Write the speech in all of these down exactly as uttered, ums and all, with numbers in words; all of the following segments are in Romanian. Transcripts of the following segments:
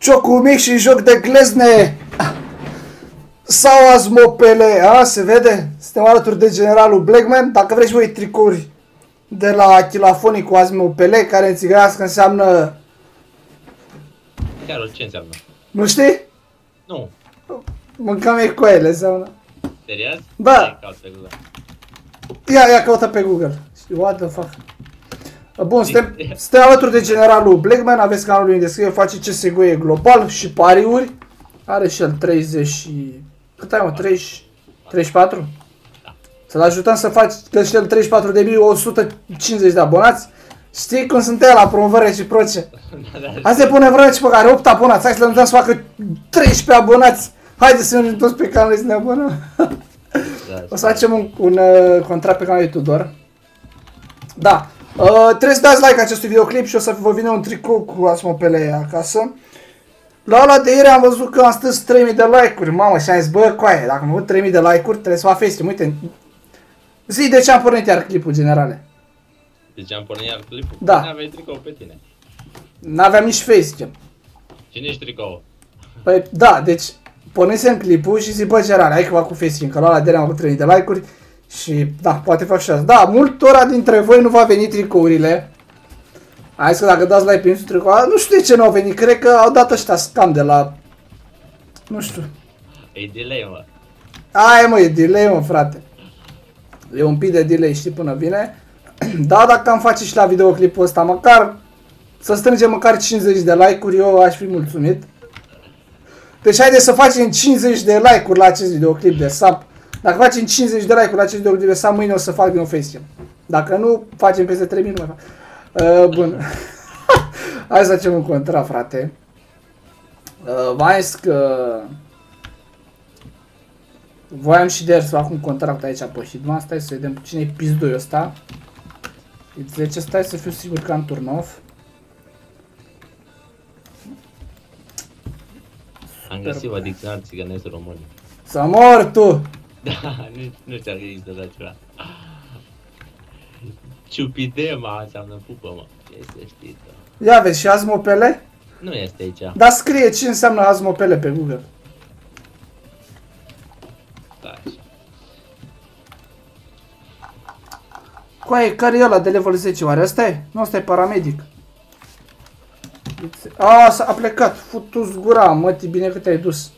ciocul mic și joc de glezne. Sau azmopele, a, se vede? Suntem alături de generalul Blackman. Dacă vrei și voi tricouri de la Chilafonic cu azmopele, care în țigănească înseamnă... Chiar ce înseamnă? Nu știi? Nu. Mâncam ecoele, înseamnă. Serios? Da. Pe Google. Ia, ia, căută pe Google. What the fuck? Bun, suntem, suntem alături de generalul Blackman, aveți canalul în descriere, face C S G O global și pariuri. Are și el treizeci și... Cât ai, mă? treizeci, treizeci și patru? Da. Să-l ajutăm să faci, că și el treizeci și patru de mii o sută cincizeci de abonați. Știi cum sunt el la promovări reciproce? Hai să pune vreo pe care opt abonați, hai să le ajutăm să facă treisprezece abonați. Haideți să ne toți pe canal să ne abonăm. O să facem un, un uh, contract pe canalul Tudor. Da. Uh, trebuie să dați like acestui videoclip și o să vă vină un tricou cu azmopele acasă. La ăla de ieri am văzut că am stâns trei mii de like-uri, mamă, și am zis, bă, coaie, dacă am avut trei mii de like-uri, trebuie să fac facecam, uite. Zi de ce am pornit iar clipul, generale. De ce am pornit iar clipul? Da. N-aveai tricou pe tine. N-aveam nici facecam. Și nici tricou. Păi, da, deci, pornisem clipul și zic, bă, generale, hai că fac cu facecam, că la ăla de ieri am avut trei mii de like-uri. Și, da, poate fac și asta. Da, multora dintre voi nu va veni tricourile. Hai că dacă dați like pe Insul tricou, nu știu de ce nu au venit, cred că au dat ăștia scam de la... Nu știu. E delay, mă. Aia, mă, e delay, mă, frate. E un pic de delay, știi, până vine. Da, dacă am face și la videoclipul ăsta, măcar să strângem măcar cincizeci de like-uri, eu aș fi mulțumit. Deci haideți să facem cincizeci de like-uri la acest videoclip de sub. Dacă facem cincizeci de like-uri la acest videoclip de sub, mâine o să fac din un facecam. Dacă nu, facem peste trei mii, nu mai fac. Uh, bun. Hai să facem un contract, frate. Uh, mai zis că... Voiam și de ieri să fac un contract aici pe Hitman. Stai să vedem cine e pizduiul ăsta. Deci stai să fiu sigur că am turn off. Am găsit o dicționar țigănesc român. Să mor tu! Da, nu, nu știu dacă există așa ceva. Ciupidema înseamnă pupă, mă. Este ștită. Ia vezi, și azmopele? Nu este aici. Dar scrie ce înseamnă azmopele pe Google. Da, așa. Coaie, care e ăla de level zece oare? Ăsta e? Nu, ăsta e paramedic. A, s-a plecat. Futu-ți gura, măti, bine că te-ai dus.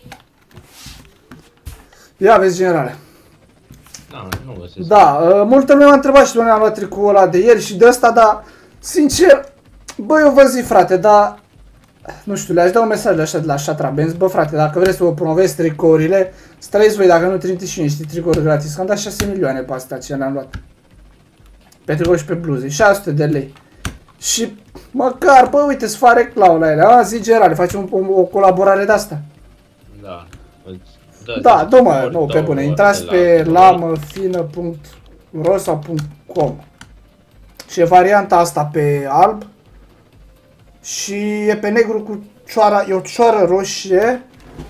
Ia vezi, generale. Da, nu găsesc. Da, uh, multă lume m-a întrebat și de unde am luat tricoul ăla de ieri și de ăsta, dar, sincer, bă, eu vă zic, frate, dar, nu știu, le-aș da un mesaj așa de la Shatra Benz, bă, frate, dacă vreți să vă promovezi tricourile, străiți voi, dacă nu trimiteți și mie niște tricouri gratis, că am dat șase milioane pe astea ce le-am luat. Pe tricouri și pe bluze, șase sute de lei. Și, măcar, bă, uite, să fac reclamă la ele, a, zi, generale, facem o, o colaborare de asta. Da. Da, da, da, mă, nu, pe bune, intrați pe lamăfină punct ro sau punct com și e varianta asta pe alb și e pe negru cu cioara, e o cioară roșie,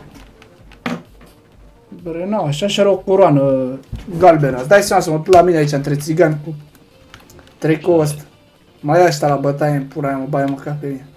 bă, nu, așa și are o coroană galbenă. Îți dai seama să mă duc la mine aici între țigani cu tricoul ăsta. Mai ia ăștia la bătaie în pula aia, mă baie măcar pe mine.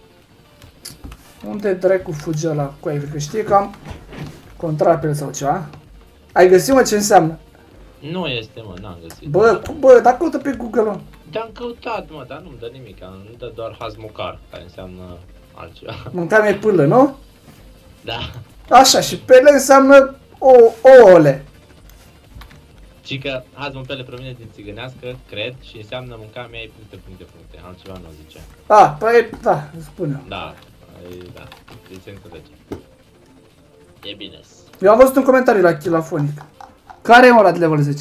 Unde dracu fuge ăla cu aia, că știi că am contract pe el sau ceva? Ai găsit, mă, ce înseamnă? Nu este, mă, n-am găsit. Bă, bă, dar căută pe Google, mă. Te-am căutat, mă, dar nu-mi dă nimic, nu dă doar hazmocar, care înseamnă altceva. Mâncam e pâlă, nu? Da. Așa, și pele înseamnă o, ouăle. Și că hazmopele provine din țigănească, cred, și înseamnă mânca mea puncte, puncte, puncte, altceva nu zice. A, păi, da, spune. Da, e, da, deci se înțelege. E bine. Eu am văzut un comentariu la Chilafonic. Care e ăla de level zece?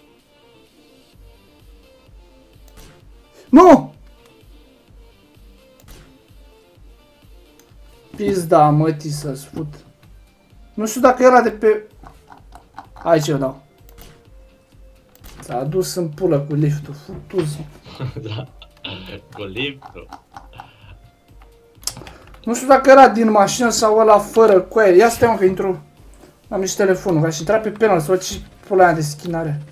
Nu! Pizda, mătii să-ți fut. Nu știu dacă e ăla de pe... Aici eu dau. S-a dus în pulă cu liftul, futu-ți. Da, cu liftul. Nu știu dacă era din mașină sau ăla fără coaie. Ia stai, mă, că intru. Am nici telefonul, aș intra pe penal să văd ce pula aia de skin are.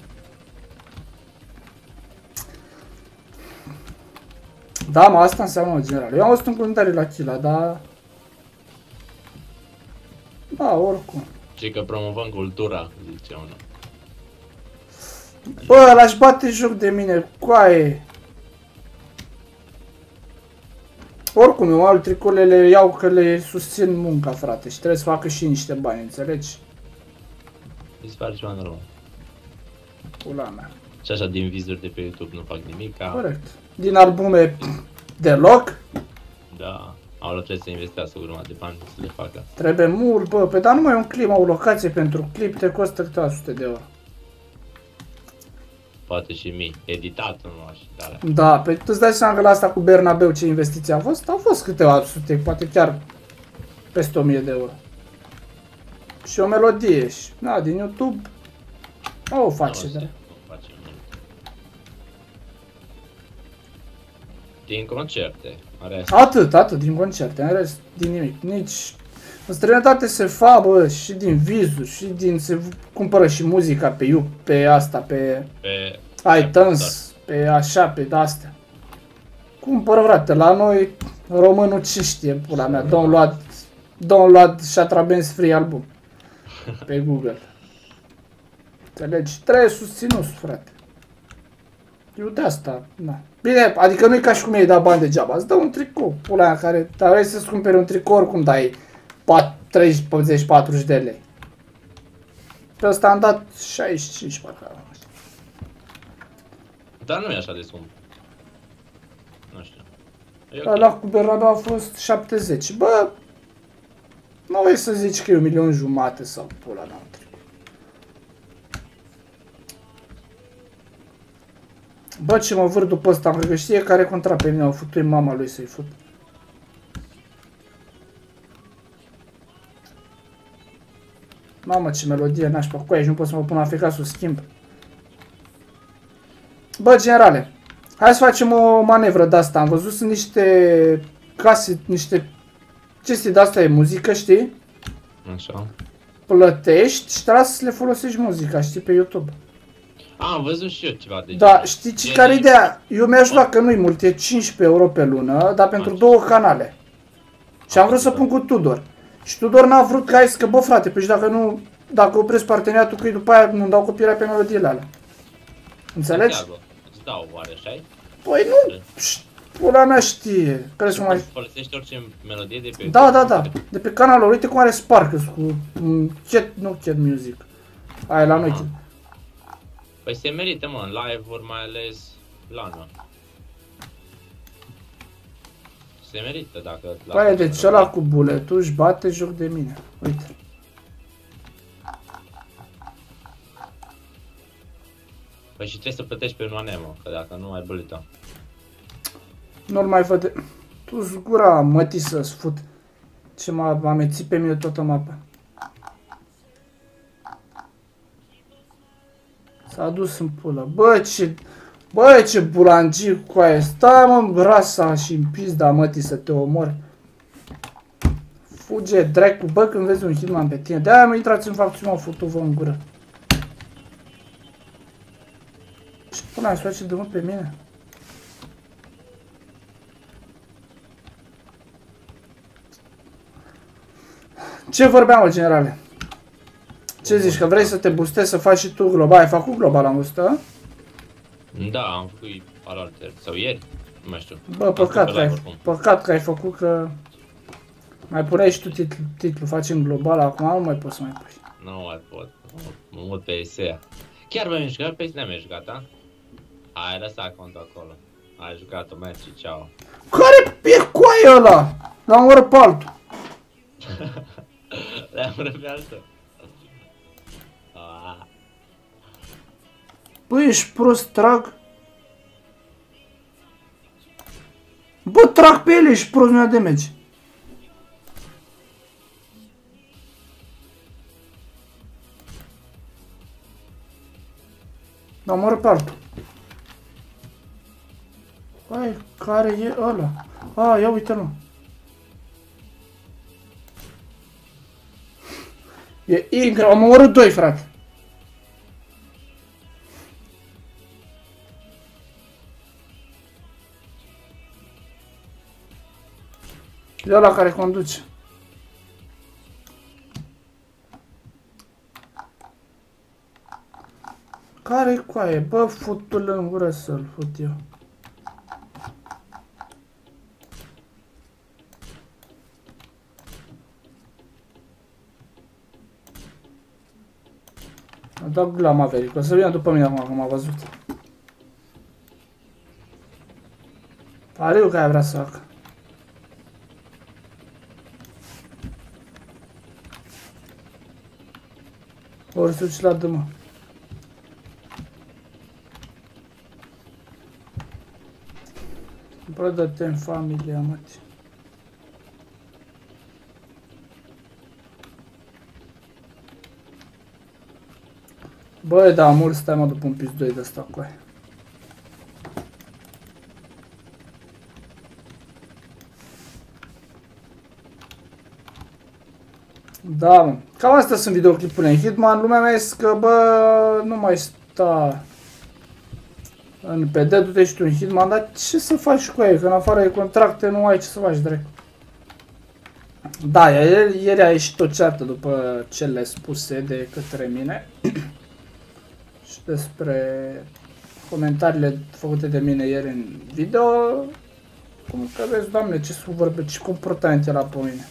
Da, mă, asta înseamnă, în general. Eu am văzut un comentariu la Chila, dar... Da, oricum. Și că promovăm cultura, zice unul. Bă, l-aș bate joc de mine, coaie. Oricum, eu alt tricoule le iau că le susțin munca, frate, și trebuie să facă și niște bani, înțelegi? Îți faci ceva normal. Pula mea. Și așa din vizuri de pe YouTube nu fac nimic. Corect. Din albume deloc? Da. Au trebuie să investească o grămadă de bani să le facă. Trebuie mult, bă, pe dar numai un clip, o locație pentru clip te costă câteva sute de euro. Poate și mii. Editat nu așa, dar... Da, pe tu îți dai seama că la asta cu Bernabeu ce investiții a fost? Au fost câteva sute, poate chiar peste o mie de euro. Și o melodie și, na, din YouTube, nu o face, nu, da. Nu face nimic. Din concerte, are Atât, atât, din concerte, în rest, din nimic, nici... În străinătate se fa, bă, și din vizuri, și din... se cumpără și muzica pe You, pe asta, pe... pe... iTunes, pe așa, pe de-astea. Cumpără, frate, la noi, românul ce știe, pula mea, download, download Shatrabens Free album pe Google. Înțelegi? Trebuie susținut, frate. Eu de asta, na. Bine, adică nu e ca și cum i-ai dat bani degeaba, îți dă un tricou, pula mea, care, dar vrei să-ți cumperi un tricou, oricum dai treizeci, patruzeci, patruzeci de lei. Pe ăsta am dat șaizeci și cinci, parcă. Dar nu e așa de scump. Nu știu. E Ăla ok. cu Bernabeu a fost șaptezeci. Bă, nu vrei să zici că e un milion jumate sau pula mea. Bă, ce mă vâr după ăsta, cred că știe care contra pe mine, au făcut mama lui să-i fut. Mamă, ce melodie nașpa, cu aici nu pot să mă pun Africa să o schimb. Bă, generale, hai să facem o manevră de asta. Am văzut sunt niște case, niște chestii de asta, e muzică, știi? Așa. Plătești și trebuie să le folosești muzica, știi, pe YouTube. A, am văzut și eu ceva de Da, genul. știi ce E care e de- ideea? Eu mi-aș lua că nu-i mult, e cincisprezece euro pe lună, dar pentru Așa. două canale. Și am vrut să pun cu Tudor. Și Tudor n-a vrut că ai zis că, bă frate, păi și dacă nu, dacă opresc parteneriatul cu ei, după aia nu-mi dau copiarea pe melodiile alea. Înțelegi? Chiar, bă. Îți dau, oare așa-i? Păi nu, șt, pula mea știe. Crezi că mai... Folosești orice melodie de pe... Da, da, da. De pe canalul, uite cum are Sparkles cu um, Cat, nu Cat Music. Aia la noi. Aha. Păi se merită, mă, în live-uri, mai ales Lana. Se merită dacă... Păi deci ăla cu buletul își bate joc de mine. Uite. Păi și trebuie să plătești pe un an, mă, că dacă nu ai bulletin. Nu-l mai văd. Tu zgura mătii să-ți fut. Ce m-a amețit pe mine toată mapa. S-a dus în pulă. Bă, ce... Bă, ce bulangiu cu aia. Stai, mă, rasa și în pizda, mătii, să te omori. Fuge, dracu, bă, când vezi un Hitman pe tine. De-aia mă intrați în faptul ce m-au făcut-o în gură. Ce până aia, să face de mult pe mine? Ce vorbeam, mă, generale? Ce zici, că vrei să te boostezi, să faci și tu global? Ai făcut global am ăsta? Da, am făcut alaltă, sau ieri, nu mai știu. Bă, Am păcat făcut că, ai, live oricum. păcat că ai făcut că... Mai puneai și tu titlu, titlu, facem global, acum nu mai poți să mai pui. Nu mai pot, mă mut pe S E A. Chiar v-am jucat? Pe S N am jucat, da? Ai lăsat contul acolo. Ai jucat-o, mersi, ceau. Care e coaie ăla? L-am urât pe altul. Le-am răbit altă. Ah. Băi, ești prost, trag. Bă, trag pe ele, ești prost, nu ia damage. L-am urât pe altul. Băi, care e ăla? A, ia uite-l. E incredibil, am omorât doi, frate. E ăla care conduce. Care-i coaie? Bă, futul în gură să-l fut eu. Am dat la Maverick, o să vină după mine acum, că m-a văzut. Pariu că aia vrea să facă. Ori să duci la dâmă. Bă, dă-te în familia, măti. Băi, da, mult stai mă după un pis doi de ăsta cu aia. Da, mă. Cam astea sunt videoclipurile în Hitman. Lumea mea zice că, bă, nu mai sta în P D, du-te și tu în Hitman, dar ce să faci cu aia? Că în afară de contracte nu ai ce să faci, drept. Da, ieri, ieri a ieșit o ceartă după cele spuse de către mine și despre comentariile făcute de mine ieri în video. Cum că vezi, doamne, ce să vorbe, ce comportament era pe mine.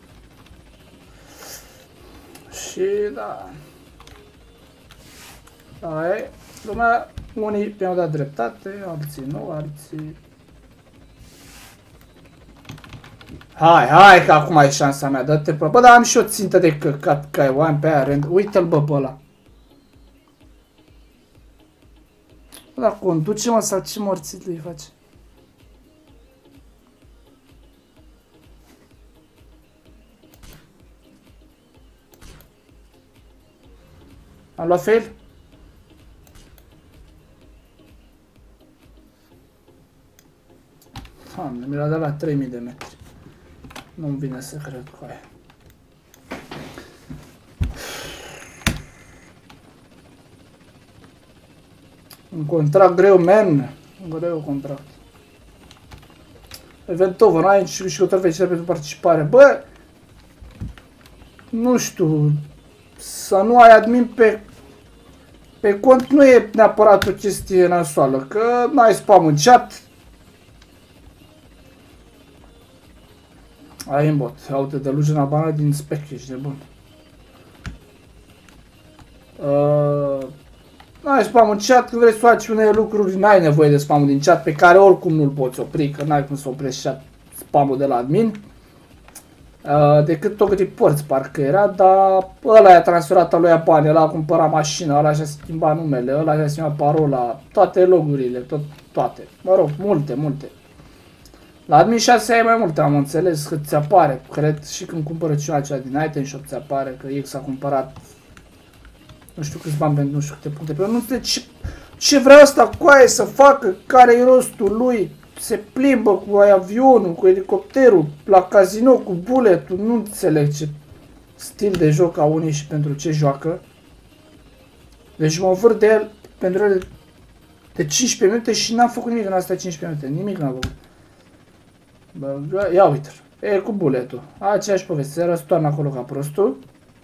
Și da, da, e, lumea, unii mi-au dat dreptate, alții nu, alții... Hai, hai că acum e șansa mea, dă-te pe... Bă, dar am și o țintă de căcat, că o am pe aia rând, uite-l bă, bă ăla. Bă, dar conduce-mă sau ce morțit lui face? Am luat fail? Doamne, mi l-a dat la trei mii de metri. Nu-mi vine să cred cu aia. Un contract greu, man. Un greu contract. Event over, n-ai nici câștigător fericire pentru participare. Bă, nu știu, să nu ai admin pe pe cont nu e neapărat o chestie nasoală, că n-ai spam în chat. Ai în bot, uite, delusional bana din spec, ești de bun. Uh, n-ai spam în chat, când vrei să faci unele lucruri, n-ai nevoie de spamul din chat, pe care oricum nu-l poți opri, că n-ai cum să oprești chat, spamul de la admin. Uh, decât tot câte porți parcă era, dar ăla i-a transferat al lui bani, ăla a cumpărat mașina, ăla și-a schimbat numele, ăla și-a schimbat parola, toate logurile, tot, toate, mă rog, multe, multe. La admin șase ai mai multe, am înțeles, că ți apare, cred, și când cumpără cineva ceva din item shop ți apare că X a cumpărat nu știu câți bani pentru nu știu câte puncte, pe nu înțeleg ce, ce vrea ăsta cu aia să facă, care e rostul lui. Se plimbă cu avionul, cu elicopterul, la casino, cu bulletul, nu înțeleg ce stil de joc au unii și pentru ce joacă. Deci mă vâr de el pentru el de cincisprezece minute și n-am făcut nimic în astea cincisprezece minute, nimic n-am făcut. Bă, ia uite-l, e cu bulletul, aceeași poveste, se răstoarnă acolo ca prostul.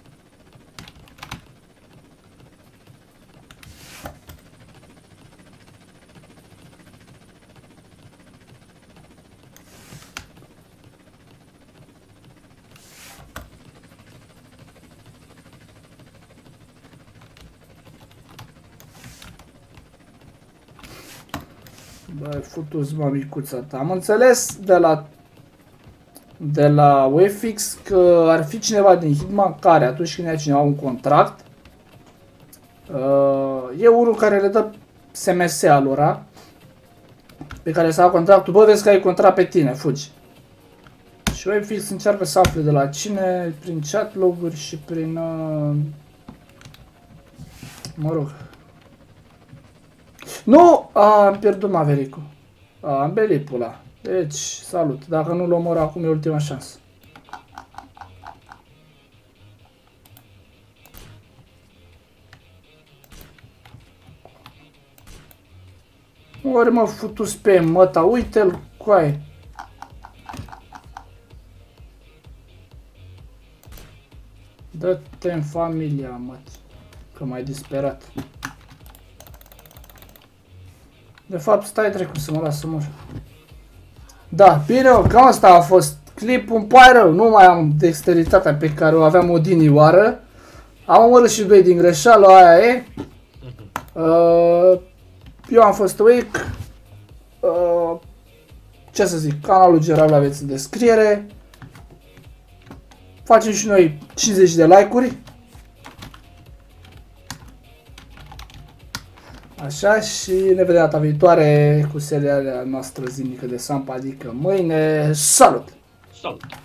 Băi, futu-ți mă, micuța ta. Am înțeles de la de la U F X că ar fi cineva din Hitman care atunci când ia cineva un contract uh, e unul care le dă S M S-a lor pe care să ia contractul. Bă, vezi că ai contract pe tine, fugi. Și U F X încearcă să afle de la cine prin chat loguri și prin uh, mă rog. Nu! A, am pierdut Maverick-ul. Am belit pula. Deci, salut. Dacă nu-l omor acum e ultima șansă. Ori mă futus pe măta, uite-l coaie. Dă-te în familia, măt. Că m-ai disperat. De fapt, stai trecut să mă las să mă joc. Da, bine, cam asta a fost clipul, îmi pare rău, nu mai am dexteritatea pe care o aveam odinioară. Am omorât și doi din greșeală, aia e. Uh, eu am fost Weak. Uh, ce să zic, canalul general aveți în descriere. Facem și noi cincizeci de like-uri. Așa, și ne vedem data viitoare cu seriala noastră zilnică de Sampa, adică mâine. Salut! Salut!